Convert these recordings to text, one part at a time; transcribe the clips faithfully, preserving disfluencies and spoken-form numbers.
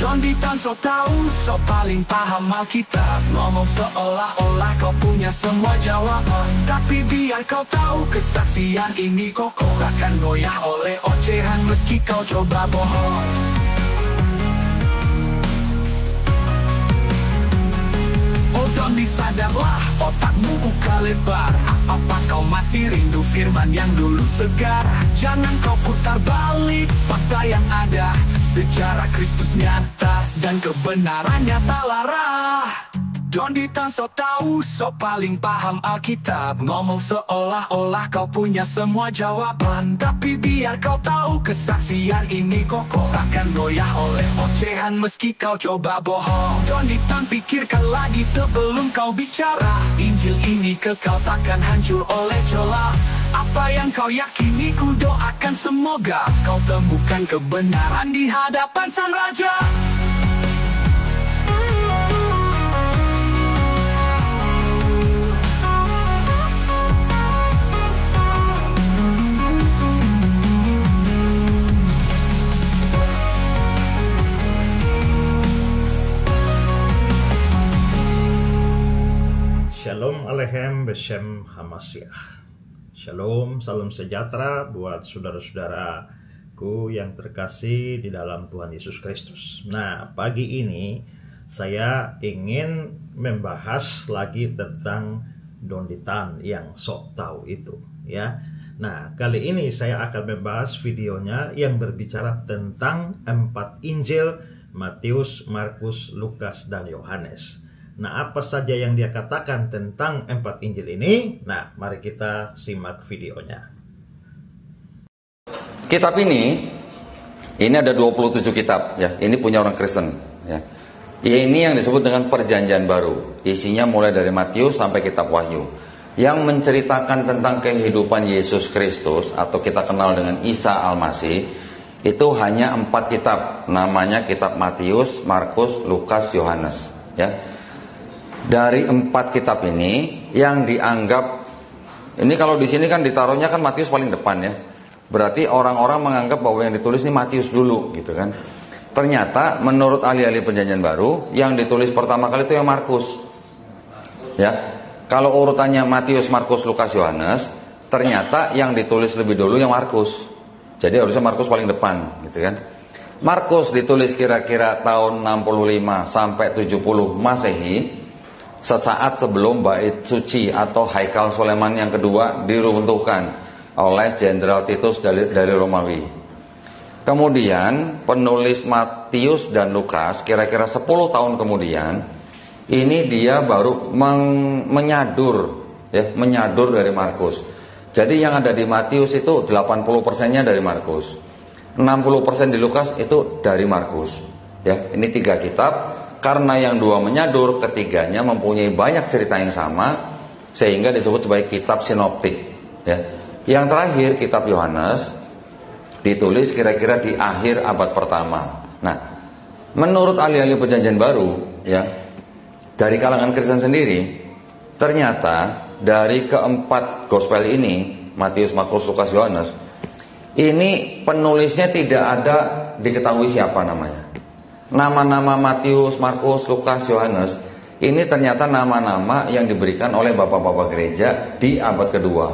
Don Ditan so tahu, so paling paham Alkitab. Ngomong seolah-olah kau punya semua jawaban, tapi biar kau tahu kesaksian ini kokoh, takkan goyah oleh ocehan meski kau coba bohong. Oh Don, disadarlah, otakmu buka lebar. Apa kau masih rindu firman yang dulu segar? Jangan kau putar balik fakta yang ada. Sejarah Kristus nyata dan kebenarannya tak lara. Don Ditan so tahu, so paling paham Alkitab. Ngomong seolah-olah kau punya semua jawaban, tapi biar kau tahu kesaksian ini kokoh, takkan goyah oleh ocehan meski kau coba bohong. Don Ditan, pikirkan lagi sebelum kau bicara. Injil ini kekal, takkan hancur oleh celah. Apa yang kau yakini, ku doakan semoga kau temukan kebenaran di hadapan Sang Raja. Shalom Aleichem Beshem Hamasiah. Shalom, salam sejahtera buat saudara-saudaraku yang terkasih di dalam Tuhan Yesus Kristus. Nah, pagi ini saya ingin membahas lagi tentang Don Ditan yang sok tahu itu, ya. Nah, kali ini saya akan membahas videonya yang berbicara tentang empat Injil, Matius, Markus, Lukas, dan Yohanes. Nah, apa saja yang dia katakan tentang empat Injil ini? Nah, mari kita simak videonya. Kitab ini, ini ada dua puluh tujuh kitab, ya. Ini punya orang Kristen, ya. Ini yang disebut dengan Perjanjian Baru. Isinya mulai dari Matius sampai kitab Wahyu, yang menceritakan tentang kehidupan Yesus Kristus atau kita kenal dengan Isa Al-Masih. Itu hanya empat kitab, namanya kitab Matius, Markus, Lukas, Yohanes, ya. Dari empat kitab ini yang dianggap, ini kalau di sini kan ditaruhnya kan Matius paling depan, ya. Berarti orang-orang menganggap bahwa yang ditulis ini Matius dulu, gitu kan. Ternyata menurut ahli-ahli Perjanjian Baru yang ditulis pertama kali itu yang Markus, ya. Kalau urutannya Matius, Markus, Lukas, Yohanes, ternyata yang ditulis lebih dulu yang Markus. Jadi harusnya Markus paling depan, gitu kan. Markus ditulis kira-kira tahun enam puluh lima sampai tujuh puluh Masehi, sesaat sebelum bait suci atau Haikal Sulaiman yang kedua diruntuhkan oleh Jenderal Titus dari, dari Romawi. Kemudian penulis Matius dan Lukas kira-kira sepuluh tahun kemudian, ini dia baru meng, menyadur, ya, menyadur dari Markus. Jadi yang ada di Matius itu delapan puluh persennya dari Markus, enam puluh persen di Lukas itu dari Markus. Ya, ini tiga kitab. Karena yang dua menyadur, ketiganya mempunyai banyak cerita yang sama, sehingga disebut sebagai kitab sinoptik, ya. Yang terakhir kitab Yohanes ditulis kira-kira di akhir abad pertama. Nah, menurut ahli-ahli Perjanjian Baru, ya, dari kalangan Kristen sendiri, ternyata dari keempat gospel ini, Matius, Markus, Lukas, Yohanes, ini penulisnya tidak ada diketahui siapa namanya. Nama-nama Matius, Markus, Lukas, Yohanes ini ternyata nama-nama yang diberikan oleh bapak-bapak gereja di abad kedua.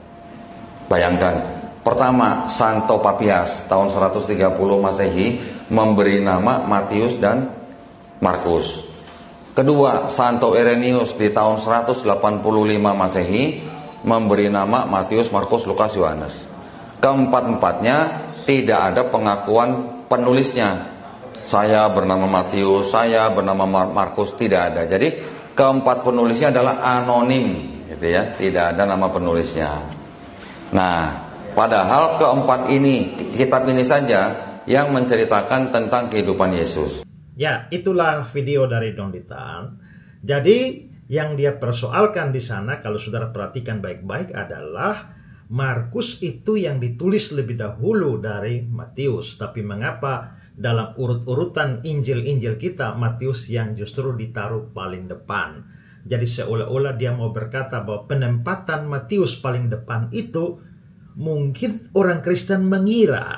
Bayangkan, pertama Santo Papias tahun seratus tiga puluh Masehi memberi nama Matius dan Markus. Kedua, Santo Irenaeus di tahun seratus delapan puluh lima Masehi memberi nama Matius, Markus, Lukas, Yohanes. Keempat-empatnya tidak ada pengakuan penulisnya. Saya bernama Matius, saya bernama Markus, tidak ada. Jadi keempat penulisnya adalah anonim, gitu ya, tidak ada nama penulisnya. Nah, padahal keempat ini, kitab ini saja yang menceritakan tentang kehidupan Yesus. Ya, itulah video dari Don Ditan. Jadi yang dia persoalkan di sana, kalau saudara perhatikan baik-baik, adalah Markus itu yang ditulis lebih dahulu dari Matius. Tapi mengapa dalam urut-urutan Injil-Injil kita, Matius yang justru ditaruh paling depan? Jadi seolah-olah dia mau berkata bahwa penempatan Matius paling depan itu mungkin orang Kristen mengira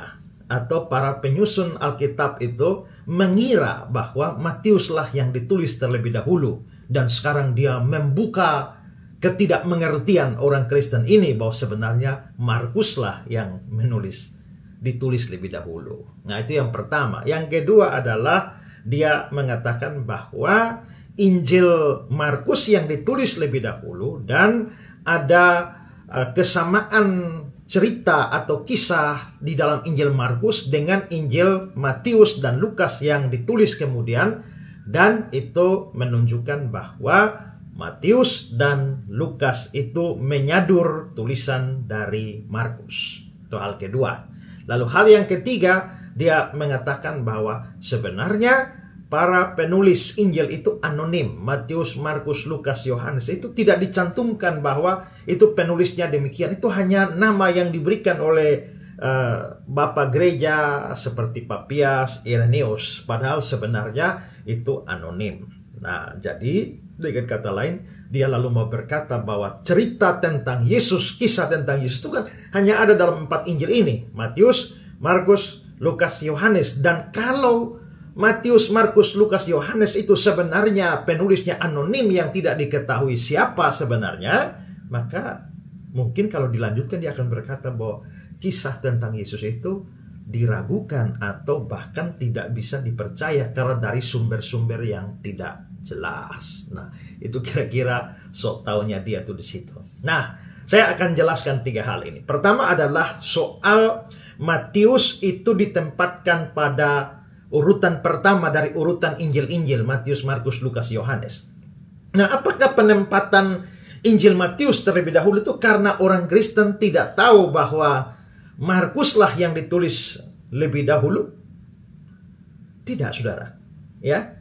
atau para penyusun Alkitab itu mengira bahwa Matiuslah yang ditulis terlebih dahulu. Dan sekarang dia membuka ketidakmengertian orang Kristen ini bahwa sebenarnya Markuslah yang menulis, ditulis lebih dahulu. Nah, itu yang pertama. Yang kedua adalah dia mengatakan bahwa Injil Markus yang ditulis lebih dahulu dan ada uh, kesamaan cerita atau kisah di dalam Injil Markus dengan Injil Matius dan Lukas yang ditulis kemudian, dan itu menunjukkan bahwa Matius dan Lukas itu menyadur tulisan dari Markus. Itu hal kedua. Lalu hal yang ketiga, dia mengatakan bahwa sebenarnya para penulis Injil itu anonim. Matius, Markus, Lukas, Yohanes itu tidak dicantumkan bahwa itu penulisnya demikian. Itu hanya nama yang diberikan oleh uh, Bapak Gereja seperti Papias, Irenaeus. Padahal sebenarnya itu anonim. Nah, jadi dengan kata lain, dia lalu mau berkata bahwa cerita tentang Yesus, kisah tentang Yesus itu kan hanya ada dalam empat Injil ini. Matius, Markus, Lukas, Yohanes. Dan kalau Matius, Markus, Lukas, Yohanes itu sebenarnya penulisnya anonim yang tidak diketahui siapa sebenarnya, maka mungkin kalau dilanjutkan dia akan berkata bahwa kisah tentang Yesus itu diragukan atau bahkan tidak bisa dipercaya karena dari sumber-sumber yang tidak jelas. Nah, itu kira-kira sok taunya dia tuh di situ. Nah, saya akan jelaskan tiga hal ini. Pertama adalah soal Matius itu ditempatkan pada urutan pertama dari urutan Injil-Injil, Matius, Markus, Lukas, Yohanes. Nah, apakah penempatan Injil Matius terlebih dahulu itu karena orang Kristen tidak tahu bahwa Markuslah yang ditulis lebih dahulu? Tidak, saudara. Ya,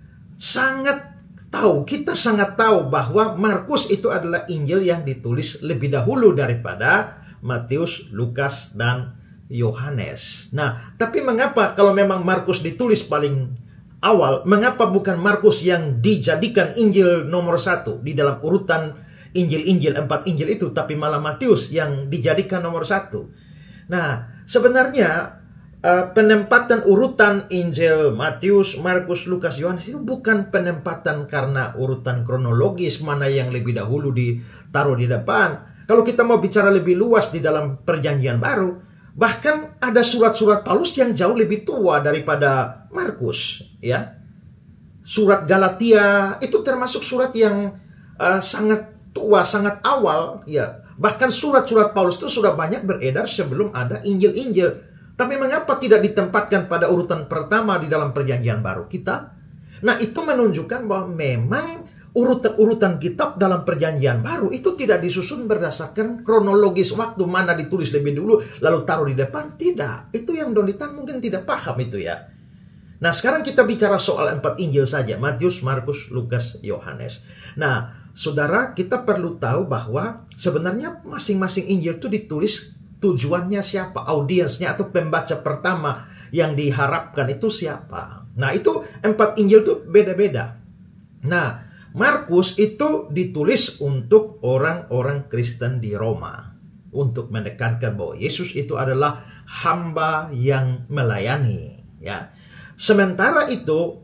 sangat tahu, kita sangat tahu bahwa Markus itu adalah Injil yang ditulis lebih dahulu daripada Matius, Lukas, dan Yohanes. Nah, tapi mengapa kalau memang Markus ditulis paling awal, mengapa bukan Markus yang dijadikan Injil nomor satu di dalam urutan Injil-Injil, empat Injil itu, tapi malah Matius yang dijadikan nomor satu? Nah, sebenarnya uh, penempatan urutan Injil Matius, Markus, Lukas, Yohanes itu bukan penempatan karena urutan kronologis mana yang lebih dahulu ditaruh di depan. Kalau kita mau bicara lebih luas di dalam Perjanjian Baru, bahkan ada surat-surat Paulus yang jauh lebih tua daripada Markus, ya. Surat Galatia itu termasuk surat yang uh, sangat tua, sangat awal, ya. Bahkan surat-surat Paulus itu sudah banyak beredar sebelum ada Injil-Injil. Tapi mengapa tidak ditempatkan pada urutan pertama di dalam Perjanjian Baru kita? Nah, itu menunjukkan bahwa memang urutan-urutan kitab dalam Perjanjian Baru itu tidak disusun berdasarkan kronologis waktu mana ditulis lebih dulu lalu taruh di depan. Tidak. Itu yang Donitan mungkin tidak paham itu, ya. Nah, sekarang kita bicara soal empat Injil saja. Matius, Markus, Lukas, Yohanes. Nah, saudara, kita perlu tahu bahwa sebenarnya masing-masing Injil itu ditulis tujuannya siapa, audiensnya atau pembaca pertama yang diharapkan itu siapa. Nah, itu empat Injil itu beda-beda. Nah, Markus itu ditulis untuk orang-orang Kristen di Roma, untuk menekankan bahwa Yesus itu adalah hamba yang melayani, ya. Sementara itu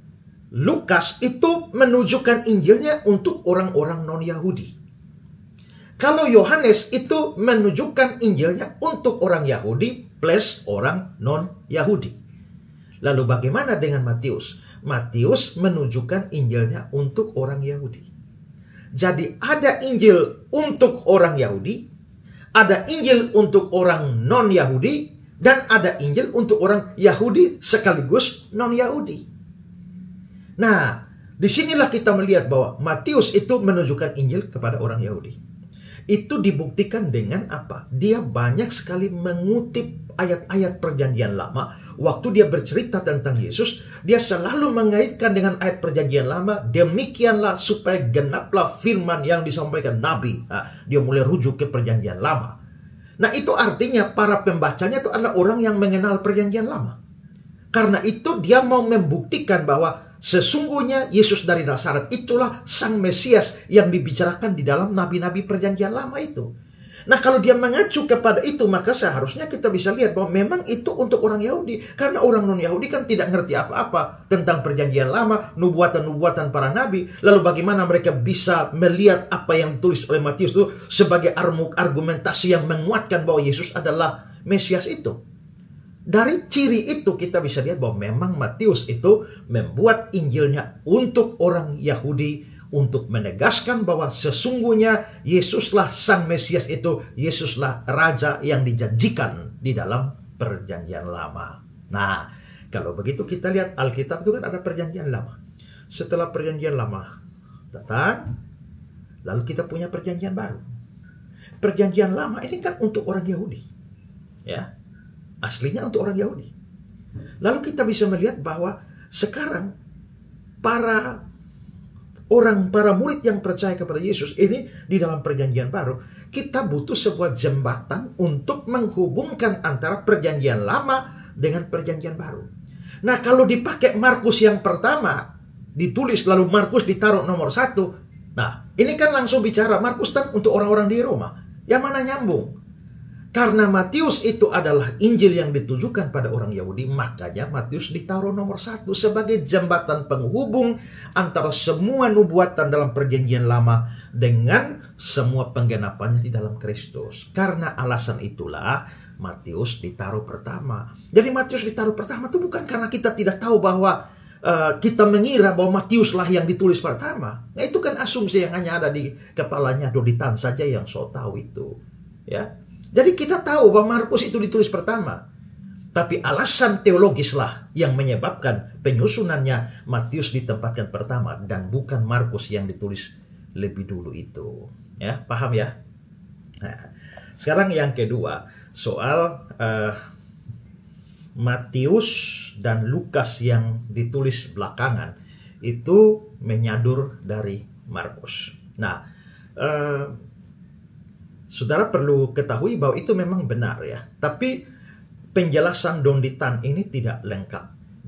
Lukas itu menunjukkan Injilnya untuk orang-orang non-Yahudi. Kalau Yohanes itu menunjukkan Injilnya untuk orang Yahudi plus orang non-Yahudi. Lalu bagaimana dengan Matius? Matius menunjukkan Injilnya untuk orang Yahudi. Jadi ada Injil untuk orang Yahudi, ada Injil untuk orang non-Yahudi, dan ada Injil untuk orang Yahudi sekaligus non-Yahudi. Nah, disinilah kita melihat bahwa Matius itu menunjukkan Injil kepada orang Yahudi. Itu dibuktikan dengan apa? Dia banyak sekali mengutip ayat-ayat Perjanjian Lama. Waktu dia bercerita tentang Yesus, dia selalu mengaitkan dengan ayat Perjanjian Lama. Demikianlah supaya genaplah firman yang disampaikan Nabi. Nah, dia mulai rujuk ke Perjanjian Lama. Nah, itu artinya para pembacanya itu adalah orang yang mengenal Perjanjian Lama. Karena itu dia mau membuktikan bahwa sesungguhnya Yesus dari Nazaret itulah Sang Mesias yang dibicarakan di dalam nabi-nabi Perjanjian Lama itu. Nah, kalau dia mengacu kepada itu, maka seharusnya kita bisa lihat bahwa memang itu untuk orang Yahudi. Karena orang non-Yahudi kan tidak ngerti apa-apa tentang perjanjian lama, nubuatan-nubuatan para nabi. Lalu bagaimana mereka bisa melihat apa yang ditulis oleh Matius itu sebagai argumentasi yang menguatkan bahwa Yesus adalah Mesias itu. Dari ciri itu kita bisa lihat bahwa memang Matius itu membuat Injilnya untuk orang Yahudi, untuk menegaskan bahwa sesungguhnya Yesuslah Sang Mesias itu, Yesuslah Raja yang dijanjikan di dalam perjanjian lama. Nah, kalau begitu kita lihat Alkitab itu kan ada perjanjian lama. Setelah perjanjian lama datang, lalu kita punya perjanjian baru. Perjanjian lama ini kan untuk orang Yahudi. Ya, aslinya untuk orang Yahudi. Lalu kita bisa melihat bahwa sekarang para orang, para murid yang percaya kepada Yesus ini di dalam perjanjian baru, kita butuh sebuah jembatan untuk menghubungkan antara perjanjian lama dengan perjanjian baru. Nah, kalau dipakai Markus yang pertama, ditulis lalu Markus ditaruh nomor satu. Nah, ini kan langsung bicara Markus kan untuk orang-orang di Roma. Yang mana nyambung? Karena Matius itu adalah Injil yang ditujukan pada orang Yahudi, makanya Matius ditaruh nomor satu sebagai jembatan penghubung antara semua nubuatan dalam perjanjian lama dengan semua penggenapannya di dalam Kristus. Karena alasan itulah Matius ditaruh pertama. Jadi Matius ditaruh pertama itu bukan karena kita tidak tahu bahwa uh, kita mengira bahwa Matiuslah yang ditulis pertama. Nah, itu kan asumsi yang hanya ada di kepalanya Doditan saja yang so tahu itu. Ya. Jadi kita tahu bahwa Markus itu ditulis pertama. Tapi alasan teologislah yang menyebabkan penyusunannya Matius ditempatkan pertama dan bukan Markus yang ditulis lebih dulu itu. Ya, paham ya? Nah, sekarang yang kedua, soal uh, Matius dan Lukas yang ditulis belakangan itu menyadur dari Markus. Nah, uh, saudara perlu ketahui bahwa itu memang benar ya. Tapi penjelasan Doditan ini tidak lengkap.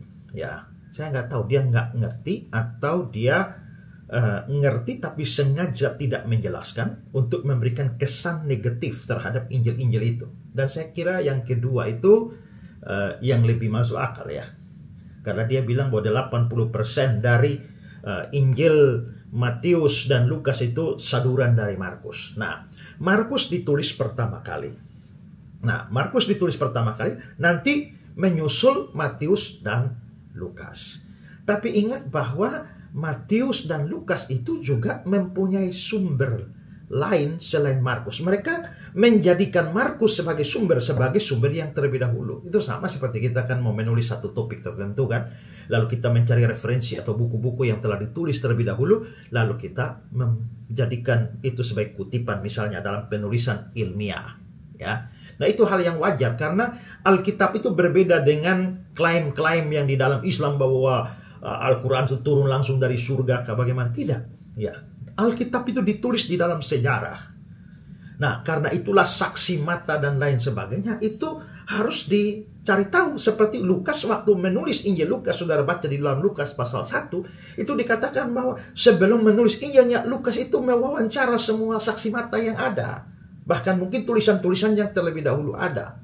Ya, saya nggak tahu dia nggak ngerti atau dia uh, ngerti tapi sengaja tidak menjelaskan untuk memberikan kesan negatif terhadap Injil-Injil itu. Dan saya kira yang kedua itu uh, yang lebih masuk akal ya. Karena dia bilang bahwa delapan puluh persen dari uh, Injil Matius dan Lukas itu saduran dari Markus. Nah, Markus ditulis pertama kali. Nah, Markus ditulis pertama kali, nanti menyusul Matius dan Lukas. Tapi ingat bahwa Matius dan Lukas itu juga mempunyai sumber lain selain Markus. Mereka menjadikan Markus sebagai sumber, sebagai sumber yang terlebih dahulu. Itu sama seperti kita kan mau menulis satu topik tertentu kan. Lalu kita mencari referensi atau buku-buku yang telah ditulis terlebih dahulu. Lalu kita menjadikan itu sebagai kutipan misalnya dalam penulisan ilmiah. Ya. Nah, itu hal yang wajar karena Alkitab itu berbeda dengan klaim-klaim yang di dalam Islam bahwa uh, Al-Quran itu turun langsung dari surga ke bagaimana. Tidak. Ya. Alkitab itu ditulis di dalam sejarah. Nah, karena itulah saksi mata dan lain sebagainya itu harus dicari tahu. Seperti Lukas waktu menulis Injil Lukas, saudara baca di dalam Lukas pasal satu, itu dikatakan bahwa sebelum menulis Injilnya, Lukas itu mewawancara semua saksi mata yang ada. Bahkan mungkin tulisan-tulisan yang terlebih dahulu ada.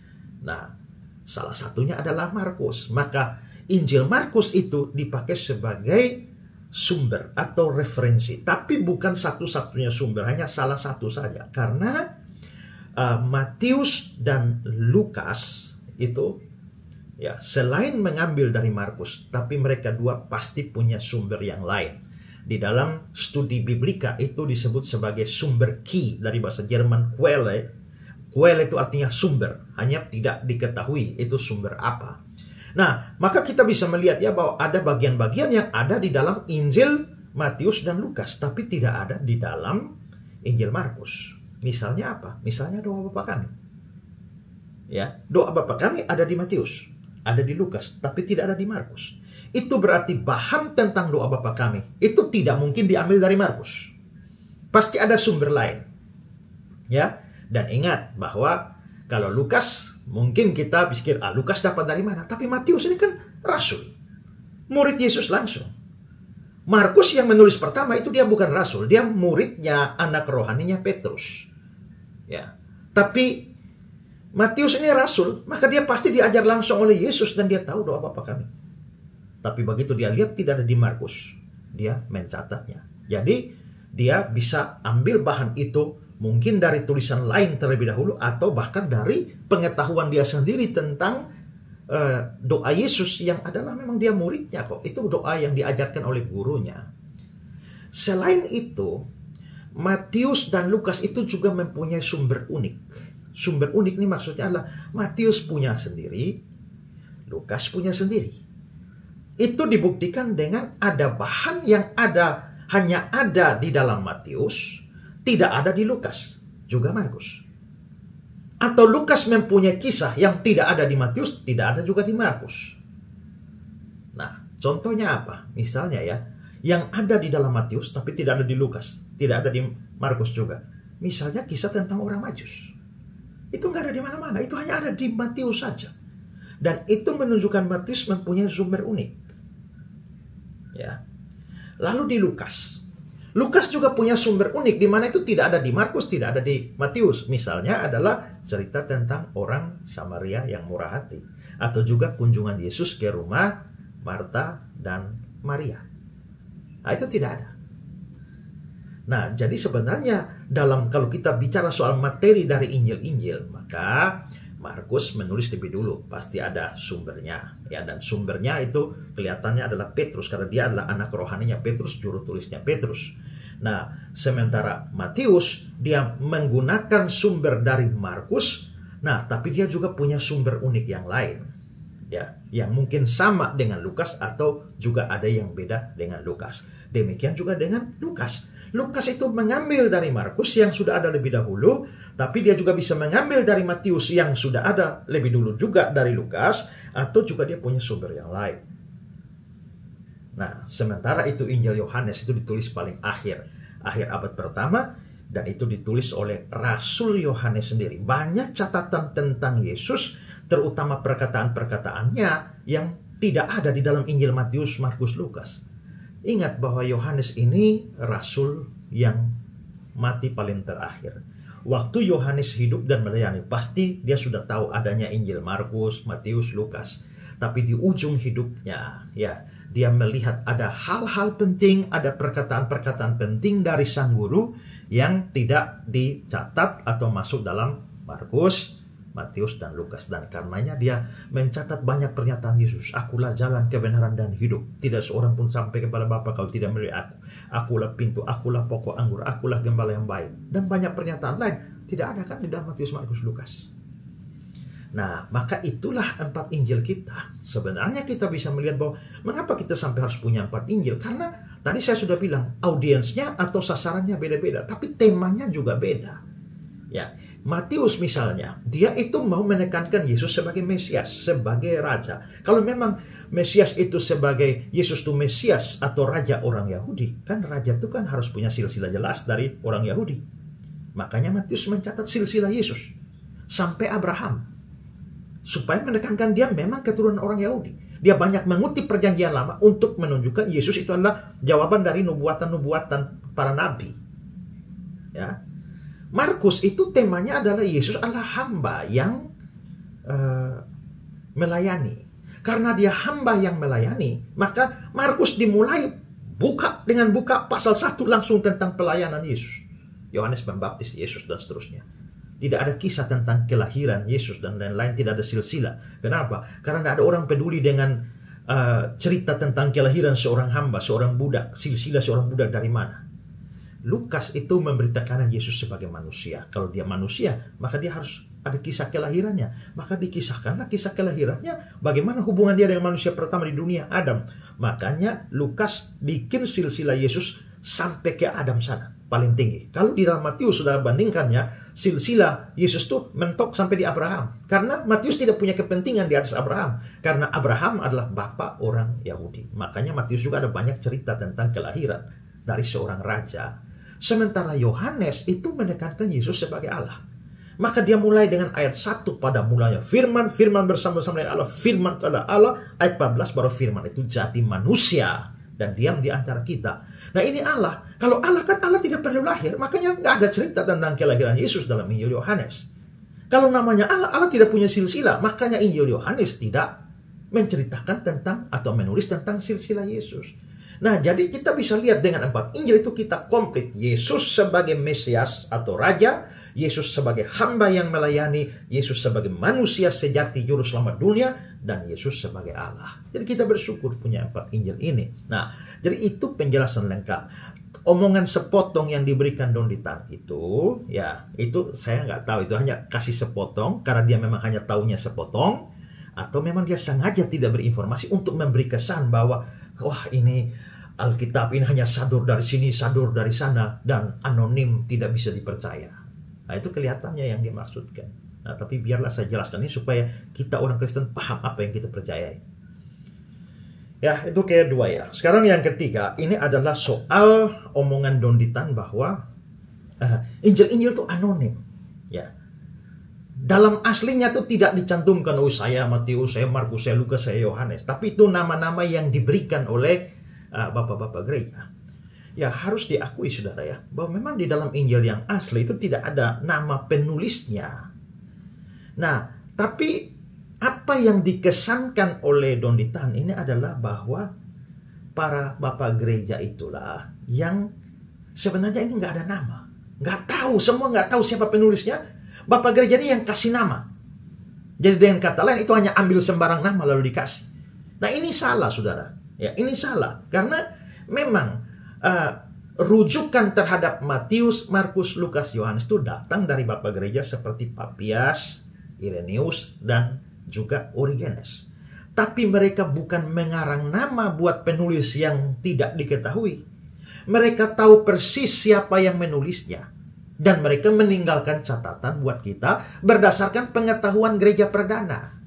Nah, salah satunya adalah Markus. Maka Injil Markus itu dipakai sebagai sumber atau referensi, tapi bukan satu-satunya sumber, hanya salah satu saja. Karena uh, Matius dan Lukas itu ya selain mengambil dari Markus, tapi mereka dua pasti punya sumber yang lain. Di dalam studi biblika itu disebut sebagai sumber key dari bahasa Jerman Quelle. Quelle itu artinya sumber, hanya tidak diketahui itu sumber apa. Nah, maka kita bisa melihat ya bahwa ada bagian-bagian yang ada di dalam Injil Matius dan Lukas, tapi tidak ada di dalam Injil Markus. Misalnya apa? Misalnya doa Bapa kami. Ya, doa Bapa kami ada di Matius, ada di Lukas, tapi tidak ada di Markus. Itu berarti bahan tentang doa Bapa kami itu tidak mungkin diambil dari Markus. Pasti ada sumber lain. Ya, dan ingat bahwa kalau Lukas mungkin kita pikir, ah Lukas dapat dari mana? Tapi Matius ini kan rasul. Murid Yesus langsung. Markus yang menulis pertama itu dia bukan rasul. Dia muridnya, anak rohaninya Petrus. Ya. Tapi Matius ini rasul, maka dia pasti diajar langsung oleh Yesus dan dia tahu doa Bapa kami. Tapi begitu dia lihat tidak ada di Markus, dia mencatatnya. Jadi dia bisa ambil bahan itu mungkin dari tulisan lain terlebih dahulu atau bahkan dari pengetahuan dia sendiri tentang uh, doa Yesus yang adalah memang dia muridnya kok. Itu doa yang diajarkan oleh gurunya. Selain itu, Matius dan Lukas itu juga mempunyai sumber unik. Sumber unik ini maksudnya adalah Matius punya sendiri, Lukas punya sendiri. Itu dibuktikan dengan ada bahan yang ada hanya ada di dalam Matius, tidak ada di Lukas, juga Markus. Atau Lukas mempunyai kisah yang tidak ada di Matius, tidak ada juga di Markus. Nah, contohnya apa? Misalnya ya, yang ada di dalam Matius tapi tidak ada di Lukas, tidak ada di Markus juga. Misalnya kisah tentang orang Majus. Itu nggak ada di mana-mana, itu hanya ada di Matius saja. Dan itu menunjukkan Matius mempunyai sumber unik. Ya. Lalu di Lukas. Lukas juga punya sumber unik di mana itu tidak ada di Markus, tidak ada di Matius. Misalnya adalah cerita tentang orang Samaria yang murah hati, atau juga kunjungan Yesus ke rumah Marta dan Maria. Nah, itu tidak ada. Nah, jadi sebenarnya dalam kalau kita bicara soal materi dari Injil-Injil, maka Markus menulis lebih dulu, pasti ada sumbernya, ya, dan sumbernya itu kelihatannya adalah Petrus karena dia adalah anak rohaninya Petrus, juru tulisnya Petrus. Nah, sementara Matius dia menggunakan sumber dari Markus, nah tapi dia juga punya sumber unik yang lain, ya, yang mungkin sama dengan Lukas atau juga ada yang beda dengan Lukas. Demikian juga dengan Lukas. Lukas itu mengambil dari Markus yang sudah ada lebih dahulu, tapi dia juga bisa mengambil dari Matius yang sudah ada lebih dulu juga dari Lukas, atau juga dia punya sumber yang lain. Nah, sementara itu Injil Yohanes itu ditulis paling akhir, akhir abad pertama, dan itu ditulis oleh Rasul Yohanes sendiri. Banyak catatan tentang Yesus, terutama perkataan-perkataannya yang tidak ada di dalam Injil Matius, Markus, Lukas. Ingat bahwa Yohanes ini rasul yang mati paling terakhir. Waktu Yohanes hidup dan melayani, pasti dia sudah tahu adanya Injil Markus, Matius, Lukas. Tapi di ujung hidupnya, ya, dia melihat ada hal-hal penting, ada perkataan-perkataan penting dari sang guru yang tidak dicatat atau masuk dalam Markus, Matius, dan Lukas. Dan karenanya dia mencatat banyak pernyataan Yesus. Akulah jalan, kebenaran, dan hidup. Tidak seorang pun sampai kepada Bapa kalau tidak melalui aku. Akulah pintu, akulah pokok anggur, akulah gembala yang baik. Dan banyak pernyataan lain. Tidak ada kan di dalam Matius, Markus, Lukas. Nah, maka itulah empat Injil kita. Sebenarnya kita bisa melihat bahwa mengapa kita sampai harus punya empat Injil. Karena tadi saya sudah bilang, audiensnya atau sasarannya beda-beda. Tapi temanya juga beda. Ya, Matius misalnya, dia itu mau menekankan Yesus sebagai Mesias, sebagai Raja. Kalau memang Mesias itu sebagai Yesus itu Mesias atau Raja orang Yahudi, kan Raja itu kan harus punya silsilah jelas dari orang Yahudi. Makanya Matius mencatat silsilah Yesus sampai Abraham, supaya menekankan dia memang keturunan orang Yahudi. Dia banyak mengutip perjanjian lama untuk menunjukkan Yesus itu adalah jawaban dari nubuatan-nubuatan para nabi. Ya. Markus itu temanya adalah Yesus adalah hamba yang uh, melayani. Karena dia hamba yang melayani, maka Markus dimulai buka dengan buka pasal satu langsung tentang pelayanan Yesus. Yohanes Pembaptis, Yesus, dan seterusnya. Tidak ada kisah tentang kelahiran Yesus dan lain-lain, tidak ada silsilah. Kenapa? Karena tidak ada orang peduli dengan uh, cerita tentang kelahiran seorang hamba, seorang budak, silsilah seorang budak dari mana. Lukas itu memberitakan Yesus sebagai manusia. Kalau dia manusia, maka dia harus ada kisah kelahirannya. Maka dikisahkanlah kisah kelahirannya, bagaimana hubungan dia dengan manusia pertama di dunia, Adam. Makanya Lukas bikin silsilah Yesus sampai ke Adam sana, paling tinggi. Kalau di dalam Matius, saudara bandingkannya, silsilah Yesus itu mentok sampai di Abraham. Karena Matius tidak punya kepentingan di atas Abraham. Karena Abraham adalah bapak orang Yahudi. Makanya Matius juga ada banyak cerita tentang kelahiran dari seorang raja. Sementara Yohanes itu menekankan Yesus sebagai Allah. Maka dia mulai dengan ayat satu, pada mulanya firman, firman bersama-sama dengan Allah, firman itu adalah Allah. Ayat empat belas, baru firman itu jadi manusia dan diam di antara kita. Nah ini Allah. Kalau Allah kan Allah tidak perlu lahir, makanya nggak ada cerita tentang kelahiran Yesus dalam Injil Yohanes. Kalau namanya Allah, Allah tidak punya silsilah, makanya Injil Yohanes tidak menceritakan tentang atau menulis tentang silsilah Yesus. Nah, jadi kita bisa lihat dengan empat Injil itu kita komplit. Yesus sebagai Mesias atau Raja, Yesus sebagai hamba yang melayani, Yesus sebagai manusia sejati juru selamat dunia, dan Yesus sebagai Allah. Jadi kita bersyukur punya empat Injil ini. Nah, jadi itu penjelasan lengkap. Omongan sepotong yang diberikan Don Ditan itu, ya itu saya nggak tahu, itu hanya kasih sepotong karena dia memang hanya taunya sepotong, atau memang dia sengaja tidak berinformasi untuk memberi kesan bahwa wah ini Alkitab ini hanya sadur dari sini, sadur dari sana, dan anonim, tidak bisa dipercaya. Nah itu kelihatannya yang dia maksudkan. Nah tapi biarlah saya jelaskan ini supaya kita orang Kristen paham apa yang kita percayai. Ya itu kedua ya. Sekarang yang ketiga, ini adalah soal omongan Don Ditan bahwa uh, Injil-Injil itu anonim. Ya. Dalam aslinya itu tidak dicantumkan, oh saya Matius, saya Markus, saya Lukas, saya Yohanes. Tapi itu nama-nama yang diberikan oleh bapak-bapak uh, gereja. Ya harus diakui saudara ya, bahwa memang di dalam Injil yang asli itu tidak ada nama penulisnya. Nah, tapi apa yang dikesankan oleh Don Ditan ini adalah bahwa para bapak gereja itulah yang sebenarnya ini nggak ada nama. Nggak tahu, semua nggak tahu siapa penulisnya. Bapak gereja ini yang kasih nama. Jadi dengan kata lain itu hanya ambil sembarang nama lalu dikasih. Nah ini salah saudara. Ya, ini salah karena memang uh, rujukan terhadap Matius, Markus, Lukas, Yohanes itu datang dari bapak gereja seperti Papias, Irenaeus, dan juga Origenes. Tapi mereka bukan mengarang nama buat penulis yang tidak diketahui. Mereka tahu persis siapa yang menulisnya. Dan mereka meninggalkan catatan buat kita berdasarkan pengetahuan gereja perdana.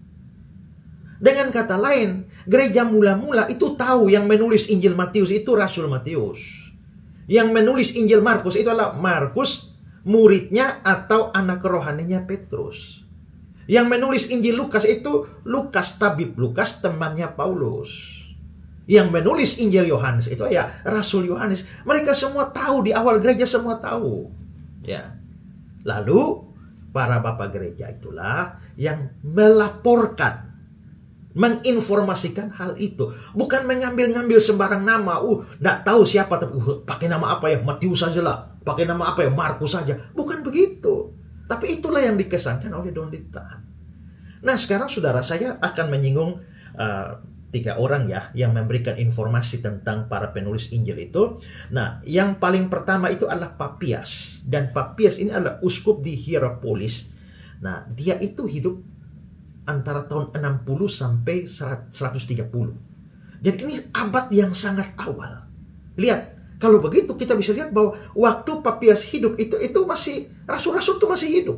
Dengan kata lain, gereja mula-mula itu tahu yang menulis Injil Matius itu Rasul Matius. Yang menulis Injil Markus itu adalah Markus, muridnya atau anak rohaninya Petrus. Yang menulis Injil Lukas itu Lukas, tabib Lukas, temannya Paulus. Yang menulis Injil Yohanes itu ya Rasul Yohanes. Mereka semua tahu, di awal gereja semua tahu. Ya. Lalu para bapak gereja itulah yang melaporkan, menginformasikan hal itu. Bukan mengambil-ngambil sembarang nama. Uh, nggak tahu siapa, tapi uh, pakai nama apa ya? Matius saja lah. Pakai nama apa ya? Markus saja. Bukan begitu. Tapi itulah yang dikesankan oleh Don Ditan. Nah sekarang saudara, saya akan menyinggung uh, tiga orang ya yang memberikan informasi tentang para penulis Injil itu. Nah yang paling pertama itu adalah Papias. Dan Papias ini adalah uskup di Hierapolis. Nah dia itu hidup antara tahun enam puluh sampai seratus tiga puluh. Jadi ini abad yang sangat awal. Lihat, kalau begitu kita bisa lihat bahwa waktu Papias hidup itu itu masih rasul-rasul itu masih hidup.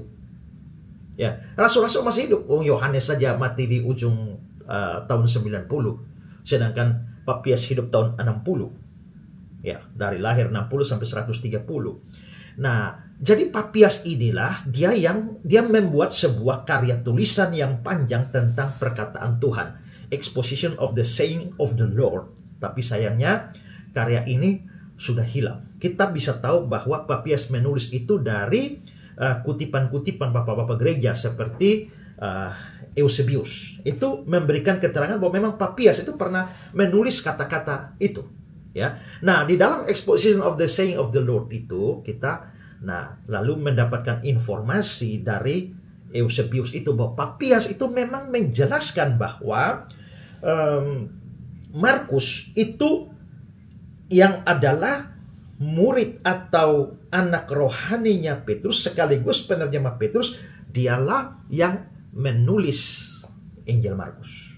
Ya, rasul-rasul masih hidup. Oh, Yohanes saja mati di ujung uh, tahun sembilan puluh. Sedangkan Papias hidup tahun enam puluh. Ya, dari lahir enam puluh sampai seratus tiga puluh. Nah, jadi Papias inilah dia yang dia membuat sebuah karya tulisan yang panjang tentang perkataan Tuhan, Exposition of the Saying of the Lord. Tapi sayangnya karya ini sudah hilang. Kita bisa tahu bahwa Papias menulis itu dari uh, kutipan-kutipan bapak-bapak gereja seperti uh, Eusebius. Itu memberikan keterangan bahwa memang Papias itu pernah menulis kata-kata itu. Ya, nah di dalam Exposition of the Saying of the Lord itu kita, nah lalu mendapatkan informasi dari Eusebius itu bahwa Papias itu memang menjelaskan bahwa um, Markus itu yang adalah murid atau anak rohaninya Petrus sekaligus penerjemah Petrus, dialah yang menulis Injil Markus.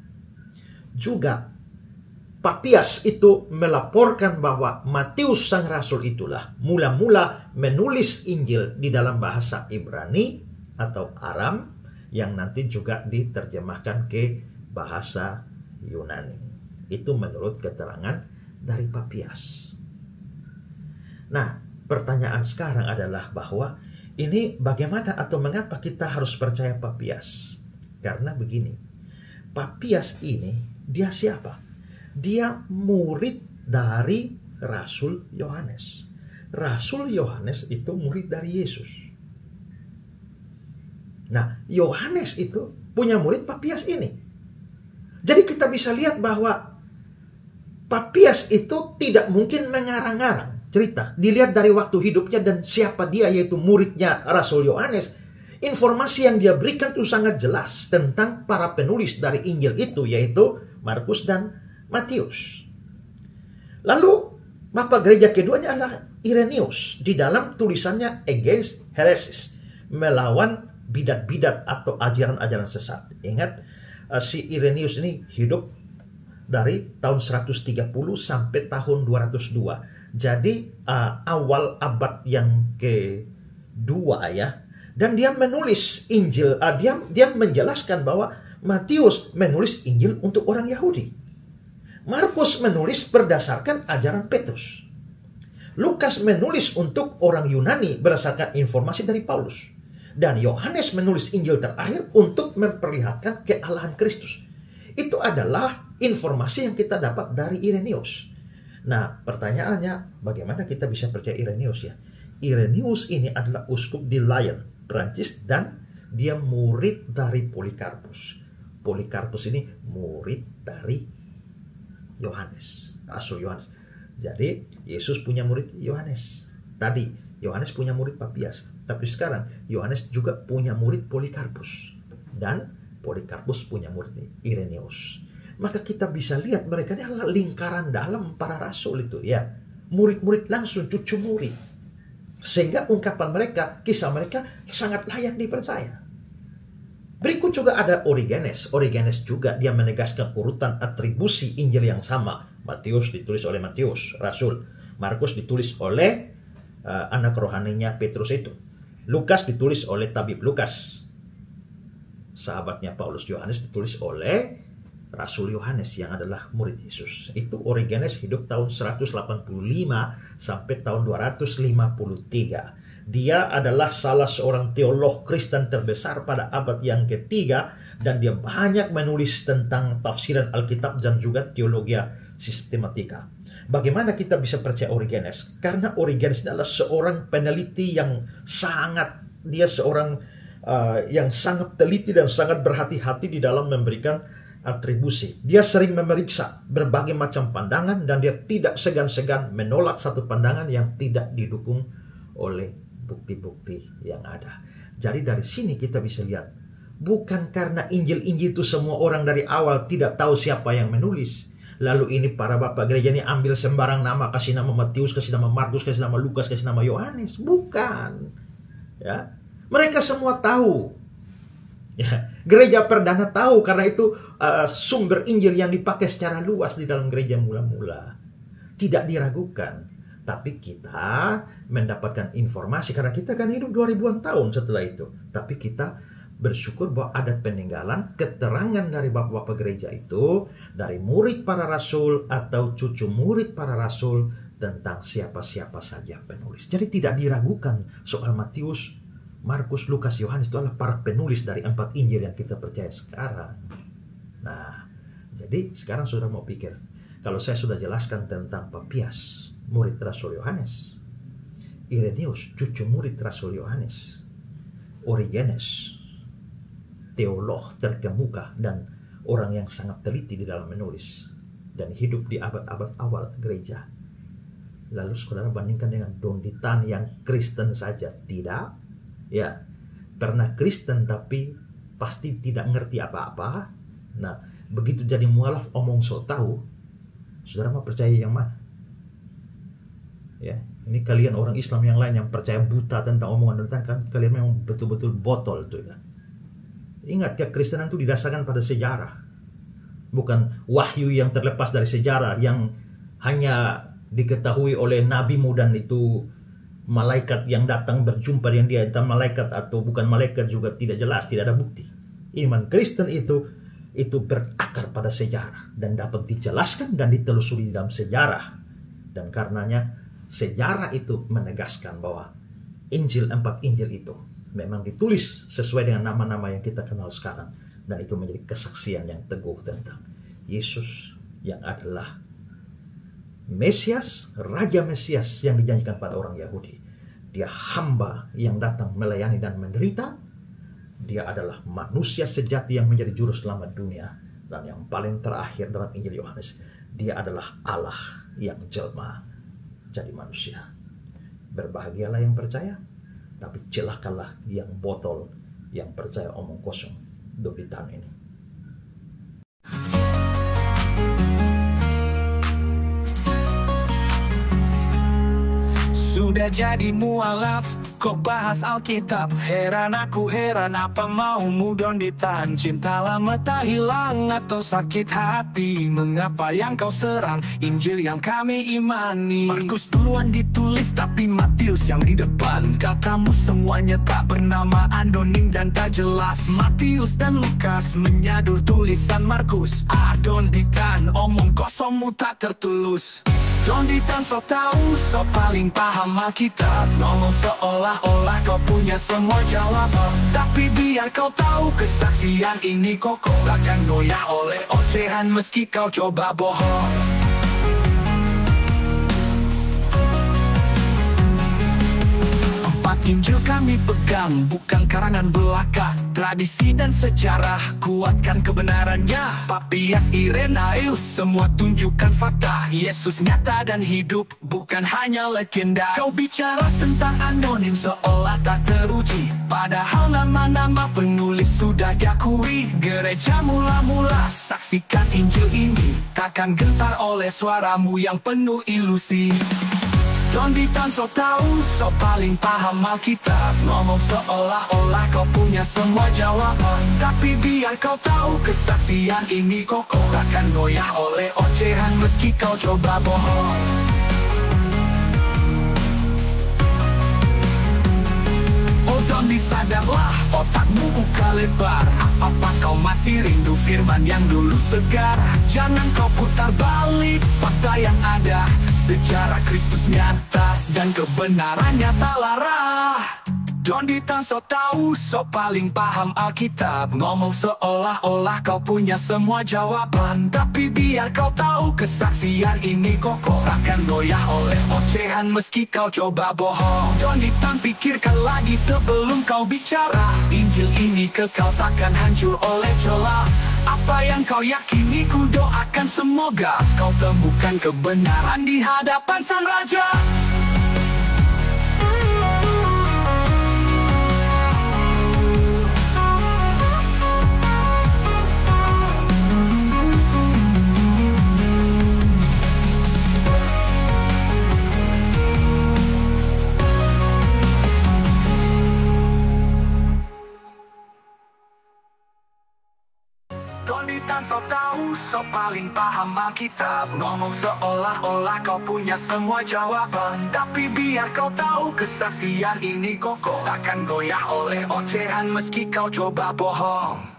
Juga Papias itu melaporkan bahwa Matius sang rasul itulah mula-mula menulis Injil di dalam bahasa Ibrani atau Aram yang nanti juga diterjemahkan ke bahasa Yunani. Itu menurut keterangan dari Papias. Nah, pertanyaan sekarang adalah bahwa ini bagaimana atau mengapa kita harus percaya Papias? Karena begini, Papias ini dia siapa? Dia murid dari Rasul Yohanes. Rasul Yohanes itu murid dari Yesus. Nah, Yohanes itu punya murid Papias ini. Jadi kita bisa lihat bahwa Papias itu tidak mungkin mengarang-arang cerita. Dilihat dari waktu hidupnya dan siapa dia, yaitu muridnya Rasul Yohanes. Informasi yang dia berikan itu sangat jelas tentang para penulis dari Injil itu, yaitu Markus dan Matius. Lalu Bapak gereja keduanya adalah Irenaeus di dalam tulisannya Against Heresies, melawan bidat-bidat atau ajaran-ajaran sesat. Ingat, si Irenaeus ini hidup dari tahun seratus tiga puluh sampai tahun dua ratus dua. Jadi uh, awal abad yang kedua ya. Dan dia menulis Injil, uh, dia dia menjelaskan bahwa Matius menulis Injil untuk orang Yahudi. Markus menulis berdasarkan ajaran Petrus. Lukas menulis untuk orang Yunani berdasarkan informasi dari Paulus. Dan Yohanes menulis Injil terakhir untuk memperlihatkan kealahan Kristus. Itu adalah informasi yang kita dapat dari Irenaeus. Nah, pertanyaannya, bagaimana kita bisa percaya Irenaeus ya? Irenaeus ini adalah uskup di Lyon, Prancis, dan dia murid dari Polikarpus. Polikarpus ini murid dari Yohanes, Rasul Yohanes. Jadi, Yesus punya murid Yohanes. Tadi, Yohanes punya murid Papias. Tapi sekarang, Yohanes juga punya murid Polikarpus. Dan Polikarpus punya murid Irenaeus. Maka kita bisa lihat mereka ini adalah lingkaran dalam para rasul itu ya. Murid-murid langsung, cucu murid. Sehingga ungkapan mereka, kisah mereka sangat layak dipercaya. Berikut juga ada Origenes. Origenes juga dia menegaskan urutan atribusi Injil yang sama. Matius ditulis oleh Matius, Rasul. Markus ditulis oleh uh, anak rohaninya Petrus itu. Lukas ditulis oleh tabib Lukas, sahabatnya Paulus. Yohanes ditulis oleh Rasul Yohanes yang adalah murid Yesus. Itu Origenes hidup tahun seratus delapan puluh lima sampai tahun dua ratus lima puluh tiga. Dia adalah salah seorang teolog Kristen terbesar pada abad yang ketiga, dan dia banyak menulis tentang tafsiran Alkitab dan juga teologia sistematika. Bagaimana kita bisa percaya Origenes? Karena Origenes adalah seorang peneliti yang sangat, dia seorang uh, yang sangat teliti dan sangat berhati-hati di dalam memberikan atribusi. Dia sering memeriksa berbagai macam pandangan dan dia tidak segan-segan menolak satu pandangan yang tidak didukung oleh bukti-bukti yang ada. Jadi dari sini kita bisa lihat, bukan karena Injil-Injil itu semua orang dari awal tidak tahu siapa yang menulis. Lalu ini para bapak gereja ini ambil sembarang nama, kasih nama Matius, kasih nama Markus, kasih nama Lukas, kasih nama Yohanes. Bukan. Ya. Mereka semua tahu. Ya. Gereja perdana tahu, karena itu uh, sumber Injil yang dipakai secara luas di dalam gereja mula-mula. Tidak diragukan. Tapi kita mendapatkan informasi, karena kita kan hidup dua ribuan tahun setelah itu. Tapi kita bersyukur bahwa ada peninggalan keterangan dari bapak-bapak gereja itu, dari murid para rasul atau cucu murid para rasul, tentang siapa-siapa saja penulis. Jadi tidak diragukan soal Matius, Markus, Lukas, Yohanes itu adalah para penulis dari empat Injil yang kita percaya sekarang. Nah, jadi sekarang sudah mau pikir, kalau saya sudah jelaskan tentang Papias, murid Rasul Yohanes, Irenaeus, cucu murid Rasul Yohanes, Origenes, teolog terkemuka dan orang yang sangat teliti di dalam menulis dan hidup di abad-abad awal gereja. Lalu saudara bandingkan dengan Donditan yang Kristen saja, tidak, ya, pernah Kristen tapi pasti tidak ngerti apa-apa. Nah, begitu jadi mualaf omong so tahu, saudara mau percaya yang mana? Ya, ini kalian orang Islam yang lain yang percaya buta tentang omongan Donditan, kan kalian memang betul-betul botol tuh ya. Ingat ya, Kristenan itu didasarkan pada sejarah. Bukan wahyu yang terlepas dari sejarah, yang hanya diketahui oleh nabimu dan itu malaikat yang datang berjumpa dengan dia, entah malaikat atau bukan malaikat juga tidak jelas, tidak ada bukti. Iman Kristen itu itu berakar pada sejarah dan dapat dijelaskan dan ditelusuri dalam sejarah. Dan karenanya sejarah itu menegaskan bahwa Injil, empat Injil itu memang ditulis sesuai dengan nama-nama yang kita kenal sekarang. Dan itu menjadi kesaksian yang teguh tentang Yesus yang adalah Mesias, Raja Mesias yang dijanjikan pada orang Yahudi. Dia hamba yang datang melayani dan menderita. Dia adalah manusia sejati yang menjadi juru selamat dunia. Dan yang paling terakhir dalam Injil Yohanes, dia adalah Allah yang jelma jadi manusia. Berbahagialah yang percaya, tapi celakalah yang botol, yang percaya omong kosong dobitan ini. Sudah jadi mualaf, kok bahas Alkitab. Heran aku heran, apa maumu Don Ditan? Cinta lama tak hilang atau sakit hati? Mengapa yang kau serang Injil yang kami imani? Markus duluan ditulis tapi Matius yang di depan. Katamu semuanya tak bernama, anonim dan tak jelas. Matius dan Lukas menyadur tulisan Markus. Ah Don Ditan, omong kosongmu tak tertulus. Don Ditan so tahu, so paling paham Alkitab. Ngomong seolah-olah kau punya semua jawaban. Tapi biar kau tahu, kesaksian ini kokoh. Takkan goyah oleh ocehan meski kau coba bohong. Injil kami pegang, bukan karangan belaka. Tradisi dan sejarah, kuatkan kebenarannya. Papias, Irenaeus, semua tunjukkan fakta. Yesus nyata dan hidup, bukan hanya legenda. Kau bicara tentang anonim seolah tak teruji, padahal nama-nama penulis sudah diakui. Gereja mula-mula, saksikan Injil ini. Takkan gentar oleh suaramu yang penuh ilusi. Don Ditan so tahu, so paling paham Alkitab. Ngomong seolah-olah kau punya semua jawaban. Tapi biar kau tahu, kesaksian ini kokoh. Takkan goyah oleh ocehan meski kau coba bohong. Oh Don, disadarlah, otakmu buka lebar. Apa kau masih rindu firman yang dulu segar? Jangan kau putar balik fakta yang ada. Sejarah Kristus nyata dan kebenarannya tak lara. Don Ditan so tahu, so paling paham Alkitab. Ngomong seolah-olah kau punya semua jawaban. Tapi biar kau tahu, kesaksian ini kokoh. Takkan goyah oleh ocehan meski kau coba bohong. Don Ditan, pikirkan lagi sebelum kau bicara. Injil ini kekal, takkan hancur oleh celah. Apa yang kau yakini, ku doakan semoga kau temukan kebenaran di hadapan Sang Raja. Don Ditan so tahu, so paling paham Alkitab. Ngomong seolah-olah kau punya semua jawaban. Tapi biar kau tahu, kesaksian ini kokoh. Takkan goyah oleh ocehan meski kau coba bohong.